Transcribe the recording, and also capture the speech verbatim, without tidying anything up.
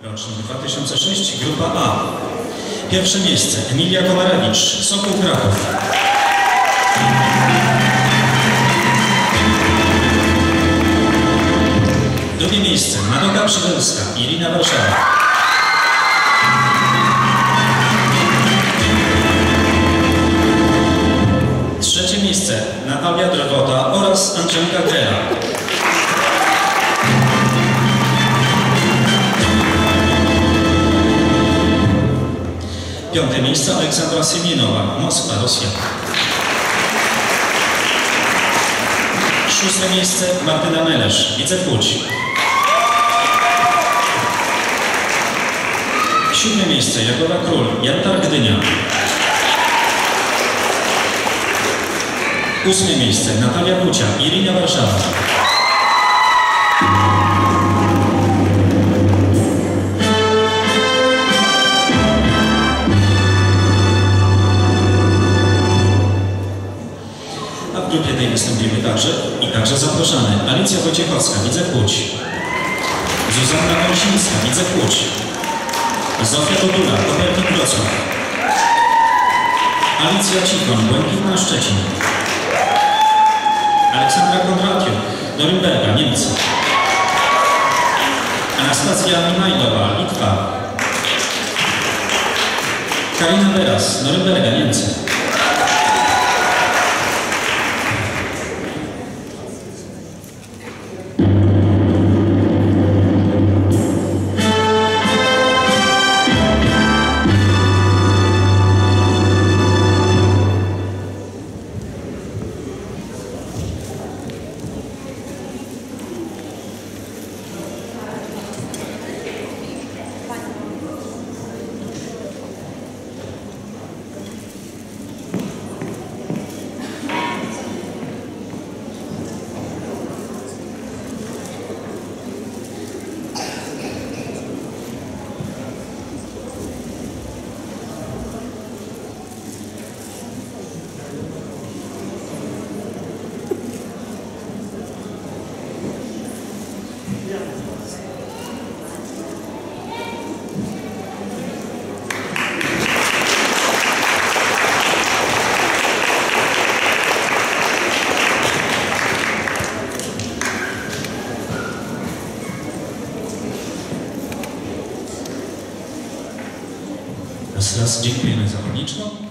Rocznik dwa tysiące szósty, grupa A. Pierwsze miejsce Emilia Komarewicz, Sokół Kraków. Drugie miejsce Madoka Przybylska, Irina Warszawa. Trzecie miejsce Natalia Drogota oraz Angelika Grela. Piąte miejsce Aleksandra Siemienowa, Moskwa, Rosja. Szóste miejsce Martyna Melesz, Widzę Łódź. Siódme miejsce Jagoda Król, Jantar Gdynia. Ósme miejsce Natalia Kucia, Irina Warszawa. A w grupie tej wystąpimy także i także zaproszamy Alicja Wojciechowska, Widzę Łódź. Zuzanna Gąsińska, Widzę Łódź. Zofia Dodula, Kopernik Wrocław. Alicja Cichon, Błękitna Szczecin. Aleksandra Kondratiuk, Norymberga, Niemcy. Anastazja Minajdowa, Litwa. Karina Beras, Norymberga, Niemcy. Raz, raz dziękujemy zawodniczkom.